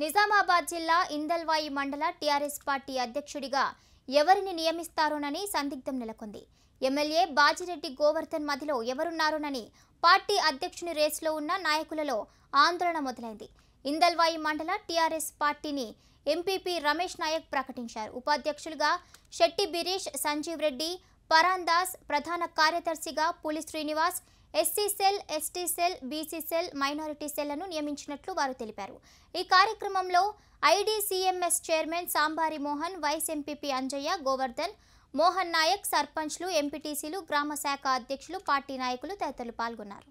నిజామాబాద్ జిల్లా ఇందల్వాయి మండల TRS party అధ్యక్షుడిగా ఎవరిని నియమిస్తారోనని సందిగ్ధం నెలకొంది. ఎమ్మెల్యే బాజిరెడ్డి గోవర్ధన్ మధ్యలో ఎవరున్నారోనని పార్టీ అధ్యక్షుని రేసులో ఉన్న నాయకులలో ఆందోళన మొదలైంది. ఇందల్వాయి మండల టీఆర్ఎస్ పార్టీని ఎంపీపీ రమేష్ నాయక్ ప్రకటించారు. ఉపాధ్యక్షులుగా శెట్టి బిరీష్, సంజీవ్ రెడ్డి, పరాందాస్, ప్రధాన కార్యదర్శిగా Puli Srinivas, SC cell, ST cell, BC cell, minority సెల్లను నియమించినట్లు వారు తెలిపారు. ఈ కార్యక్రమంలో IDCMS chairman Sambari Mohan, vice MPP Anjaiah, Govardhan, Mohan Naik, సర్పంచ్లు, ఎంపీటీసీలు, గ్రామ శాఖ అధ్యక్షులు, పార్టీ నాయకులు తదితరులు పాల్గొన్నారు.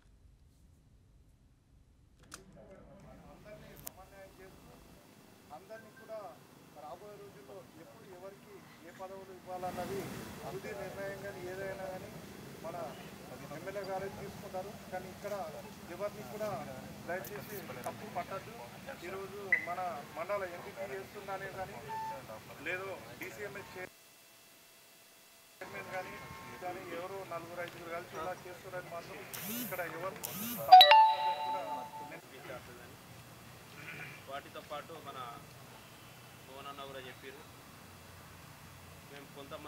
ఎమ్మెల్యే గారు తీసుకుంటారు, కానీ ఇక్కడ ఎవరిని కూడా దయచేసి తప్పు పట్టద్దు. ఈరోజు మన మండల ఎంపీపీ చేస్తుందనే కానీ లేదు డీసీఎంఎస్ చైర్మన్ కానీ ఎవరు 4-5 కలిసి ఇలా చేస్తున్నారని మాత్రం ఇక్కడ ఎవరు వాటితో పాటు మన మోహనన్న కూడా చెప్పారు. మేము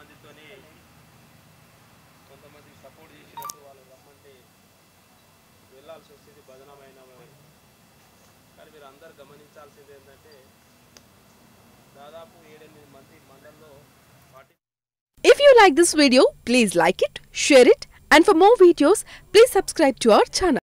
కొంతమందికి సపోర్ట్ చేసినట్టు వాళ్ళు రమ్మంటే వెళ్ళాల్సి వస్తుంది బదనమైన. కానీ మీరు అందరు గమనించాల్సింది ఏంటంటే దాదాపు 7-8 మంది మండలంలో party. If you like this video, please like it, share it, and for more videos, please subscribe to our channel.